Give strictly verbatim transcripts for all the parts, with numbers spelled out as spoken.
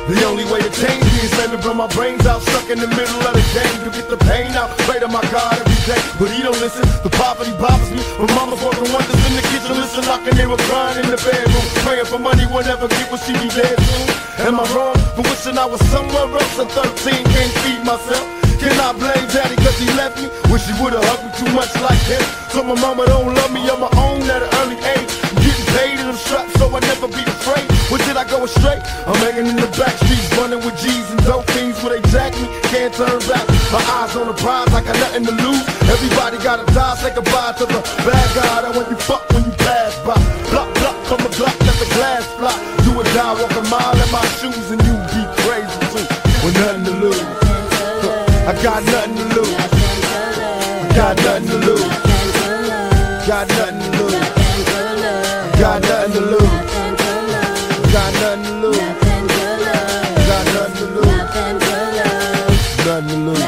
The only way to change me is let me blow my brains out, stuck in the middle of the game to get the pain out. Pray to my God every day, but he don't listen. The poverty bothers me. My mama's working wonders in the kitchen, listen, knocking, they were crying in the bedroom, praying for money, will never get what she be dead soon. Am I wrong for wishing I was somewhere else at thirteen? Can't feed myself. Can I blame daddy cause he left me? Wish he would've hugged me too much like him. So my mama don't love me on my own at an early age. I'm getting paid and I'm strapped so I never be afraid. Where did I go astray? I'm hanging in the back streets, running with G's and dope fiends where they jack me. Can't turn back. My eyes on the prize, I got nothing to lose. Everybody gotta die, say goodbye to the bad guy that when you fuck when you pass by. Block, block, from the block, let the glass fly. Do or die, walk a mile in my shoes and you be crazy too. With nothing to lose. I got nothing to lose. I got nothing to lose. Got nothing to lose. Got nothing to lose. Got nothing to lose. Got nothing to lose. Nothing to lose.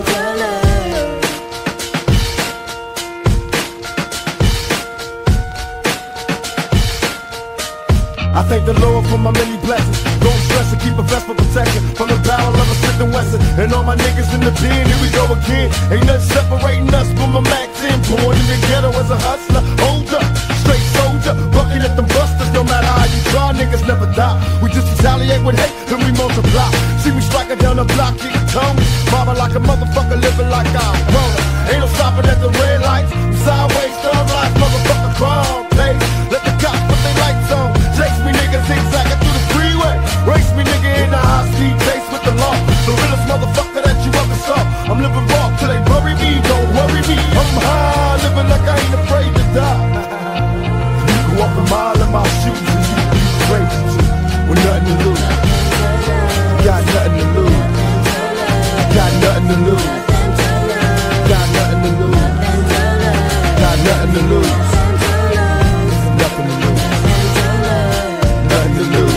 I thank the Lord for my many blessings. Don't stress and keep a vest for protection from the barrel of a Smith and Wesson. And all my niggas in the pen, here we go again. Ain't nothing separating us from my Mac ten. Born in the ghetto as a hustler, hold up, straight soldier, bucking at them busters. No matter how you try, niggas never die. We just retaliate with hate, then we multiply. See me striking down the block, getting tongues, mobbing like a motherfucker, living like I'm rolling. Ain't no stopping at the red lights. Sideways, thug life, motherfucker, crime pays. Let the cops put their lights on. Chase me niggas zigzagging through the freeway. Race me nigga in the high speed chase with the law. The realest motherfucker that you ever saw. I'm living raw till they bury me, don't worry me. I'm high, living like I ain't afraid to die. You can walk a mile in my shoes and you be crazy too. With nothing to lose. Got nothing to lose. Got nothing to lose. Got nothing to lose. Got nothing to lose. Nothing to lose. Nothing to lose.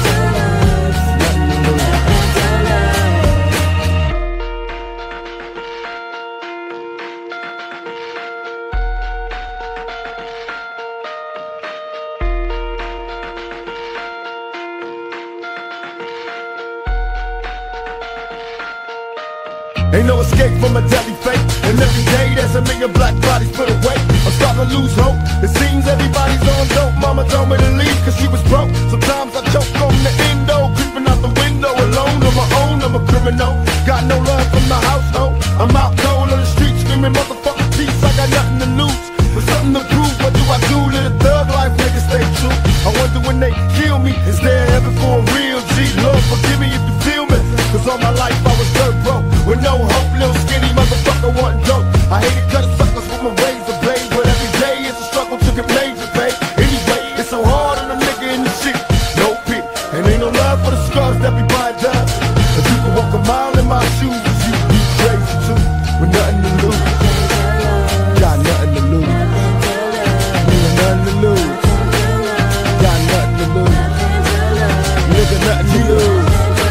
Ain't no escape from a deadly fate. And every day there's a million black bodies put away. I'm starting to lose hope. It seems everybody's on dope. Mama told me to leave cause she was broke. Sometimes I choke on the endo, creeping out the window alone on my own. I'm a criminal, got no love from the household. I'm out cold on the street screaming motherfucking peace. I got nothing to lose, but something to prove. What do I do? Let a thug life niggas stay true. I wonder when they kill me, is there heaven for a real G? Lord forgive me if you feel me, cause all my life I was dirt broke with no hope, little skinny motherfucker wanting dope. I hated cutting suckers with my razor blade, but every day it's a struggle to get major pay. Anyway, it's so hard on a nigga in the shit, no pity, and ain't no love for the scars that be buying does. If you can walk a mile in my shoes, you be crazy too, with nothing to lose. Got nothing to lose. Nigga, nothing to lose. Got nothing to lose. Nigga, nothing to lose.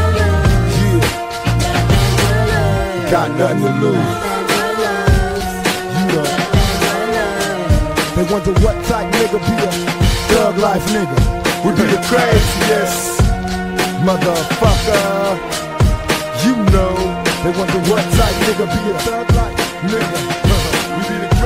Got nothing to lose. You know. They wonder what type nigga be a thug life nigga. We be the craziest motherfucker. You know. They wonder what type nigga be a thug life nigga. We be the